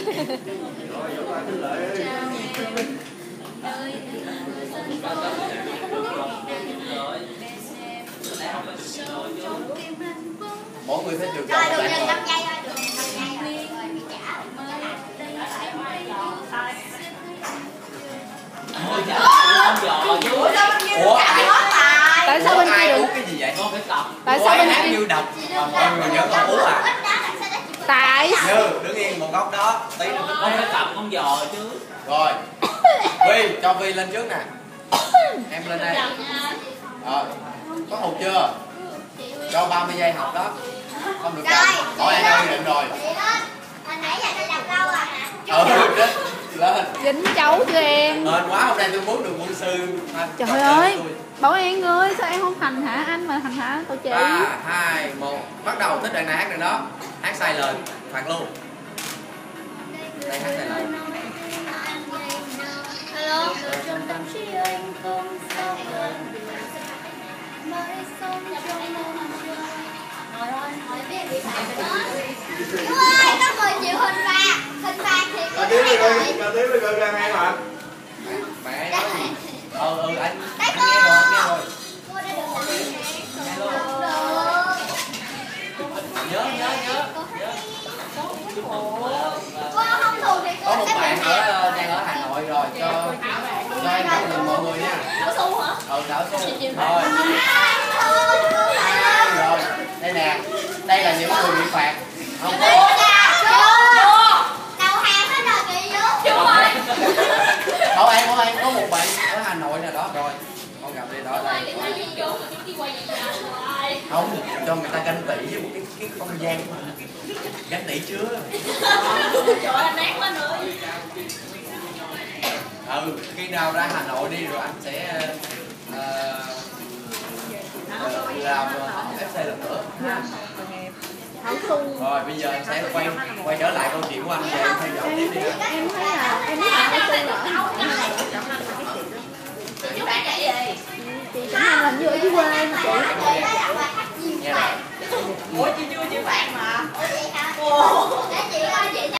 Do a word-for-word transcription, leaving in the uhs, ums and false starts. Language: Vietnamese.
Mỗi người sẽ được rồi chọn được lại chừng một. năm giây thôi, được năm giây rồi rồi trả. Ủa ai, Tại sao bên kia ai được? uống cái gì vậy? Tại sao bên hát kia? như độc mà mọi người vẫn còn uống à? Tại Như đứng yên một góc đó tí nữa Con phải cầm con giò chứ. rồi. Vi cho Vi lên trước nè, em lên đây rồi, có hụt chưa? Cho ba mươi giây học đó, không được cầm. Hỏi ai ơi định rồi. Hồi nãy giờ tôi đọc lâu à hả? Ừ đó, lên. dính cháu cho em. Hên quá hôm nay tôi muốn được quân sư. Trời ơi, Bảo An ơi, sao em không hành hả anh mà hành hả tụi chị? Ba, hai, một, bắt đầu. Thích đoạn này hát đoạn đó. Hát sai lời, phạt luôn. Đây hát sai lời. Hello. Chú ơi, có mười triệu hình phạt. Hình phạt thì Cho tiếp đi coi, cho tiếp đi coi ra hai bạn. Mẹ nói gì? Ừ ừ anh Đấy anh nghe rồi, anh nghe rồi. cô đã được làm gì Nghe luôn. được. Nhớ nhớ nhớ. Cô không thuộc thì cô Có một sẽ bạn bị ở đang ở Hà Nội rồi, cho cho em chào mừng mọi người nha. Đảo xu hả? Ừ đảo xu. Rồi. Rồi, đây nè. Đây là những người bị phạt. Không có. Đầu hàng hết rồi kìa chú. Đúng rồi. Bảo An, Bảo An có một bạn ở Hà Nội nè đó rồi. Con gặp đi đó đây. Không, cho người ta ganh tị với một cái cái không gian mà. Ganh tị chưa? Trời ơi, nát quá nữa. Ừ, khi nào ra Hà Nội đi rồi anh sẽ uh, làm ép xê lần nữa. Rồi bây giờ anh sẽ quay quay trở lại câu chuyện của anh về em theo dõi tiếp đi. Em thấy là em biết là Hảo Xu rồi. Chú bạn chạy gì? Chị Trấn Anh làm như ở dưới quê mà chị. Nghe rồi. Ủa chị chưa chịu phạt mà. Ủa vậy hả? Ủa. Để chị ơi chị